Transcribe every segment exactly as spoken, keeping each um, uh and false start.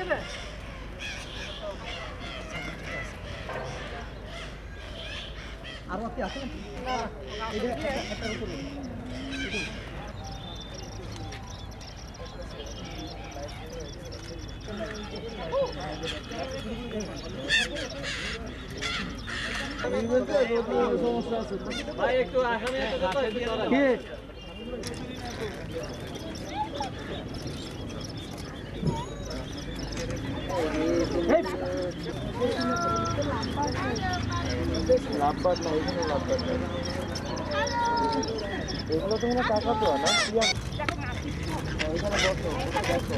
আরো কি আছে না এটা একটা উপর সমস্যা আছে ভাই একটু আসামে একটা কথা কি লাভবাদ না এখানে লাভবাদ না এগুলো তো মনে টাকা তো না এখানে বসো দেখো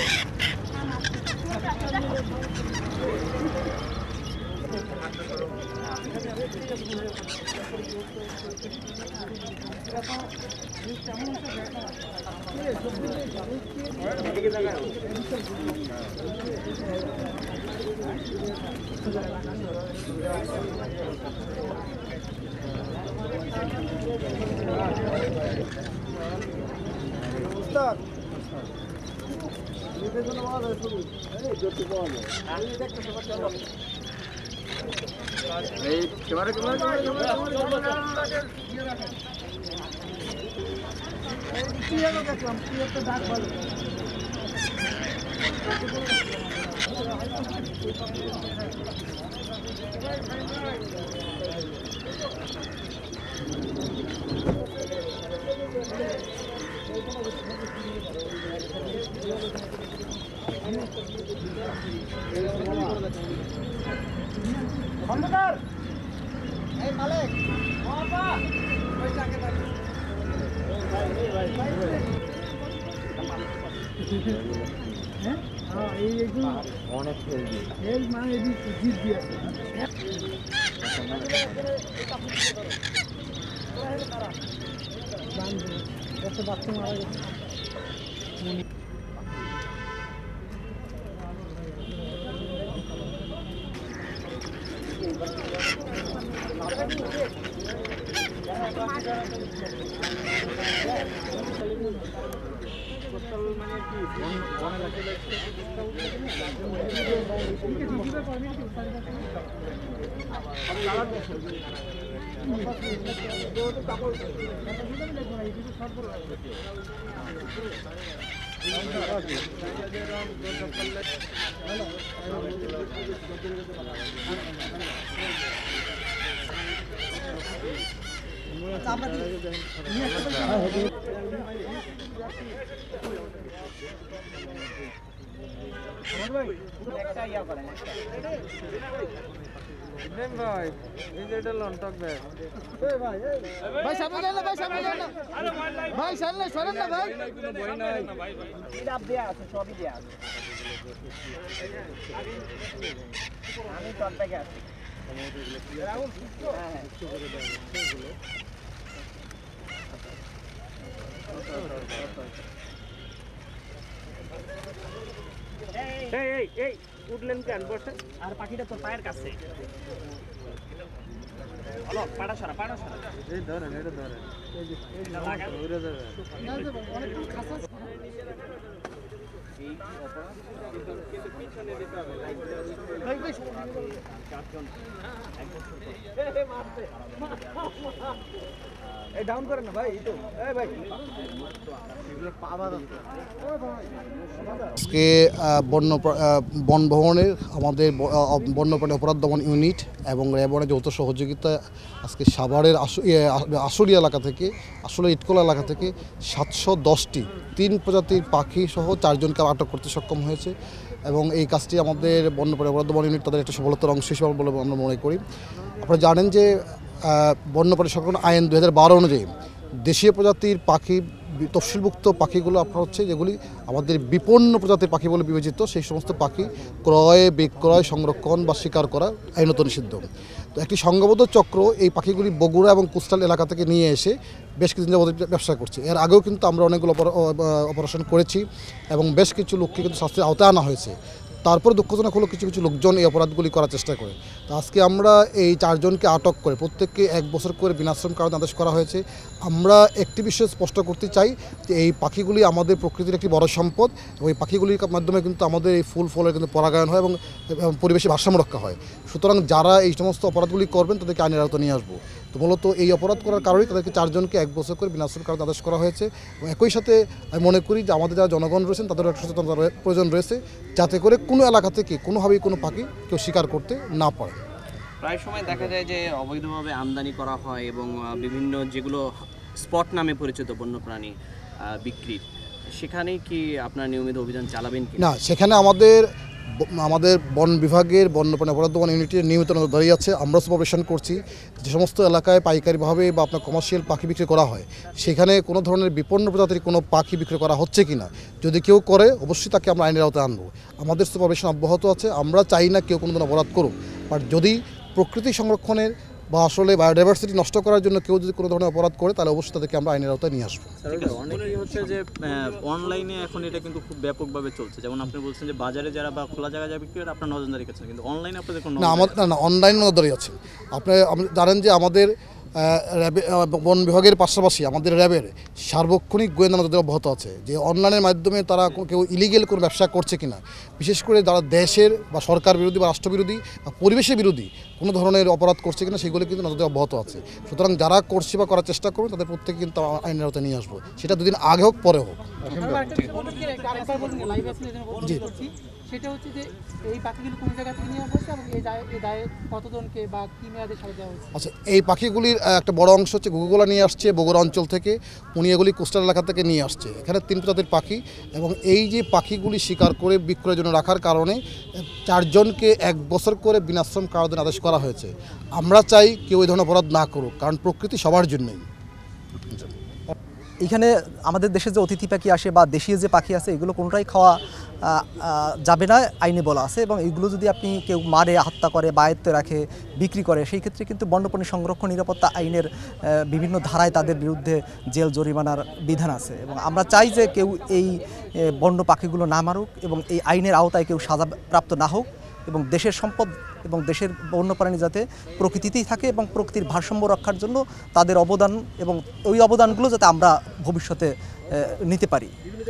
খন্দকার এই মালিক বাবা পয়সাকে দাও হ্যাঁ হ্যাঁ এই এগুলো অনেক হেলদি হেল মানে এই জিত দিয়ে কত বাচ্চা মারা গেছে ভাই এই যে এটা লন্টক ব্যাগ ভাই ভাই সামনে যান না ভাই সামনে যান না ভাই সামনে সরেন না ভাই কোনো বই নাই এটা আপ দেয়া আছে সবই দেয়া আছে আমি টপ ব্যাগে আছি রাহুল হ্যাঁ হ্যাঁ করে দাও এগুলো এই এই এই উঠলেন কেন বসে আর পাখিটা তো পায়ের কাছে হলো পাড়া সারা পাড়া সারা এই ধরেন এটা ধরেন এই যে এই লাগা উড়ে যাবে না দেব অনেক খাসা এই অপরাধ কিন্তু কিন্তু পিছনে দিতে হবে ভাই ভাই চারজন এক বছর এ মারতে এই ডাউন করেন না ভাই এই তো এই ভাই আজকে বন্য বন ভবনের আমাদের বন্যপ্রাণী অপরাধ দমন ইউনিট এবং র্যাবনের যৌথ সহযোগিতা আজকে সাভারের আসুরি এলাকা থেকে আসলে ইটকলা এলাকা থেকে সাতশো দশটি তিন প্রজাতির পাখি সহ চারজনকে আটক করতে সক্ষম হয়েছে এবং এই কাজটি আমাদের বন্যপ্রাণী অপরাধ দমন ইউনিট তাদের একটা সফলতার অংশ হিসেবে বলে আমরা মনে করি। আপনারা জানেন যে বন্যপ্রাণী সংরক্ষণ আইন দু হাজার বারো অনুযায়ী দেশীয় প্রজাতির পাখি তফসিলভুক্ত পাখিগুলো আপনার হচ্ছে যেগুলি আমাদের বিপন্ন প্রজাতির পাখি বলে বিবেচিত সেই সমস্ত পাখি ক্রয় বিক্রয় সংরক্ষণ বা শিকার করা আইনত নিষিদ্ধ। তো একটি সংঘবদ্ধ চক্র এই পাখিগুলি বগুড়া এবং কোস্টাল এলাকা থেকে নিয়ে এসে বেশ কিছুদিন যাবত ব্যবসা করছে। এর আগেও কিন্তু আমরা অনেকগুলো অপারেশন করেছি এবং বেশ কিছু লোককে কিন্তু শাস্তির আওতায় আনা হয়েছে। তারপরে দুঃখজনক হলো কিছু কিছু লোকজন এই অপরাধগুলি করার চেষ্টা করে। তো আজকে আমরা এই চারজনকে আটক করে প্রত্যেককে এক বছর করে বিনাশ্রম কারাদণ্ড আদেশ করা হয়েছে। আমরা একটি বিষয় স্পষ্ট করতে চাই যে এই পাখিগুলি আমাদের প্রকৃতির একটি বড় সম্পদ এবং এই পাখিগুলির মাধ্যমে কিন্তু আমাদের এই ফুল ফলের কিন্তু পরাগায়ন হয় এবং পরিবেশে ভারসাম্য রক্ষা হয়। সুতরাং যারা এই সমস্ত অপরাধগুলি করবেন তাদেরকে আইনের আওতায় নিয়ে আসবো। তো মূলত এই অপরাধ করার কারণেই তাদেরকে চারজনকে এক বছর করে বিনাশ্রম কারাদণ্ড আদেশ করা হয়েছে এবং একই সাথে আমি মনে করি যে আমাদের যারা জনগণ রয়েছেন তাদেরও একটা সচেতনতার প্রয়োজন রয়েছে, যাতে করে কোনো এলাকা থেকে কোনোভাবেই কোনো পাখি কেউ শিকার করতে না পারে। প্রায় সময় দেখা যায় যে অবৈধভাবে আমদানি করা হয় এবং বিভিন্ন যেগুলো স্পট নামে পরিচিত বন্যপ্রাণী বিক্রির, সেখানে কি আপনার নিয়মিত অভিযান চালাবেন কি না? সেখানে আমাদের আমাদের বন বিভাগের বন্যপ্রাণী অপরাধ দমন ইউনিটের নিয়মিত নজরদারি আছে। আমরা সুপারভিশন করছি যে সমস্ত এলাকায় পাইকারিভাবে বা আপনার কমার্শিয়াল পাখি বিক্রি করা হয় সেখানে কোনো ধরনের বিপন্ন প্রজাতির কোনো পাখি বিক্রি করা হচ্ছে কি না, যদি কেউ করে অবশ্যই তাকে আমরা আইনের আওতায় আনবো। আমাদের সুপারভিশন অব্যাহত আছে। আমরা চাই না কেউ কোনো ধরনের অপরাধ করুক, বাট যদি প্রকৃতি সংরক্ষণের বা আসলে বায়োডাইভার্সিটি নষ্ট করার জন্য কেউ যদি কোনো ধরনের অপরাধ করে তাহলে অবশ্যই তাদেরকে আমরা আইনের আওতায় নিয়ে আসবো। অনেকেই হচ্ছে যে অনলাইনে এখন এটা কিন্তু খুব ব্যাপকভাবে চলছে, যেমন আপনি বলছেন যে বাজারে যারা বা খোলা জায়গায় যারা বিক্রি করে আপনার নজরদারি করছেন, কিন্তু অনলাইনে আপনাদের কোনো না আমাদের না না অনলাইন নজরদারি আছে। আপনি জানেন যে আমাদের র্যাবে বন বিভাগের পাশাপাশি আমাদের র্যাবের সার্বক্ষণিক গোয়েন্দা নজরদারি অব্যাহত আছে যে অনলাইনের মাধ্যমে তারা কেউ ইলিগেল কোনো ব্যবসা করছে কিনা, বিশেষ করে যারা দেশের বা সরকার বিরোধী বা রাষ্ট্রবিরোধী বা পরিবেশের বিরোধী কোনো ধরনের অপরাধ করছে কিনা সেগুলো কিন্তু নজরদারি অব্যাহত আছে। সুতরাং যারা করছে বা করার চেষ্টা করবে তাদের প্রত্যেকে কিন্তু আইনের আওতায় নিয়ে আসবো, সেটা দুদিন আগে হোক পরে হোক। জি, সেটা হচ্ছে যে এই পাখিগুলো কোন জায়গা থেকে নিয়ে আসছে এবং এই দায়ে কতজনকে বা কি মেয়াদে ছাড় দেওয়া হয়েছে? আচ্ছা, এই পাখিগুলির একটা বড় অংশ হচ্ছে গুগুলা নিয়ে আসছে বগুড়া অঞ্চল থেকে, উনি এগুলি কোস্টাল এলাকা থেকে নিয়ে আসছে। এখানে তিন প্রজাতির পাখি এবং এই যে পাখিগুলি শিকার করে বিক্রয়ের জন্য রাখার কারণে চারজনকে এক বছর করে বিনাশ্রম কারাদণ্ড আদেশ করা হয়েছে। আমরা চাই কেউ এই ধরনের অপরাধ না করুক, কারণ প্রকৃতি সবার জন্যই। এখানে আমাদের দেশে যে অতিথি পাখি আসে বা দেশীয় যে পাখি আছে এগুলো কোনোটাই খাওয়া যাবে না, আইনে বলা আছে। এবং এইগুলো যদি আপনি কেউ মারে, হত্যা করে বা আয়ত্তে রাখে, বিক্রি করে, সেই ক্ষেত্রে কিন্তু বন্যপ্রাণী সংরক্ষণ নিরাপত্তা আইনের বিভিন্ন ধারায় তাদের বিরুদ্ধে জেল জরিমানার বিধান আছে। এবং আমরা চাই যে কেউ এই বন্য পাখিগুলো না মারুক এবং এই আইনের আওতায় কেউ সাজাপ্রাপ্ত না হোক এবং দেশের সম্পদ এবং দেশের বন্যপ্রাণী যাতে প্রকৃতিতেই থাকে এবং প্রকৃতির ভারসাম্য রক্ষার জন্য তাদের অবদান এবং ওই অবদানগুলো যাতে আমরা ভবিষ্যতে নিতে পারি।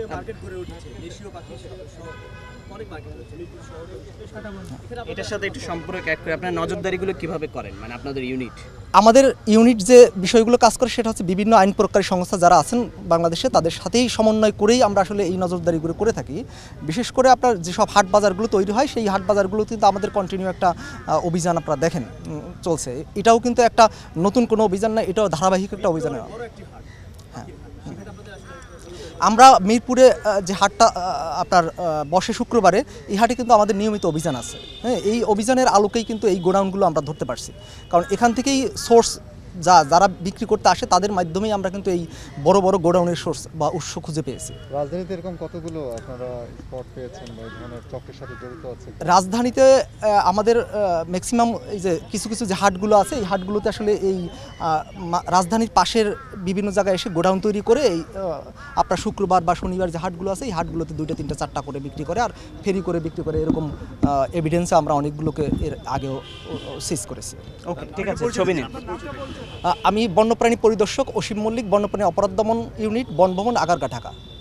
এটার সাথে একটু সম্পর্ক অ্যাড করে আপনার নজরদারিগুলো কিভাবে করেন, মানে আপনাদের ইউনিট? আমাদের ইউনিট যে বিষয়গুলো কাজ করে সেটা হচ্ছে বিভিন্ন আইন প্রয়োগকারী সংস্থা যারা আছেন বাংলাদেশে তাদের সাথেই সমন্বয় করেই আমরা আসলে এই নজরদারিগুলো করে থাকি। বিশেষ করে আপনার যেসব হাট বাজারগুলো তৈরি হয় সেই হাট বাজারগুলো কিন্তু আমাদের কন্টিনিউ একটা অভিযান আপনারা দেখেন চলছে। এটাও কিন্তু একটা নতুন কোনো অভিযান না, এটাও ধারাবাহিক একটা অভিযান। হ্যাঁ, আমরা মিরপুরে যে হাটটা আপনার বসে শুক্রবারে, এই হাটে কিন্তু আমাদের নিয়মিত অভিযান আছে। হ্যাঁ, এই অভিযানের আলোকেই কিন্তু এই গোডাউনগুলো আমরা ধরতে পারছি, কারণ এখান থেকেই সোর্স যা যারা বিক্রি করতে আসে তাদের মাধ্যমেই আমরা কিন্তু এই বড় বড় গোডাউনের সোর্স বা উৎস খুঁজে পেয়েছি। রাজধানীতে এরকম কতগুলো আপনারা স্পট পেয়েছেন বা এই ধরনের চক্রের সাথে জড়িত আছে? রাজধানীতে আমাদের ম্যাক্সিমাম এই যে কিছু কিছু যে হাটগুলো আছে এই হাটগুলোতে আসলে এই রাজধানীর পাশের বিভিন্ন জায়গায় এসে গোডাউন তৈরি করে এই আপনার শুক্রবার বা শনিবার যে হাটগুলো আছে এই হাটগুলোতে দুইটা তিনটা চারটা করে বিক্রি করে আর ফেরি করে বিক্রি করে, এরকম এভিডেন্সে আমরা অনেকগুলোকে এর আগেও সিজ করেছি। ওকে, ঠিক আছে, ছবি নিন। আমি বন্যপ্রাণী পরিদর্শক অসীম মল্লিক, বন্যপ্রাণী অপরাধ দমন ইউনিট, বনভবন, আগারগাঁ, ঢাকা।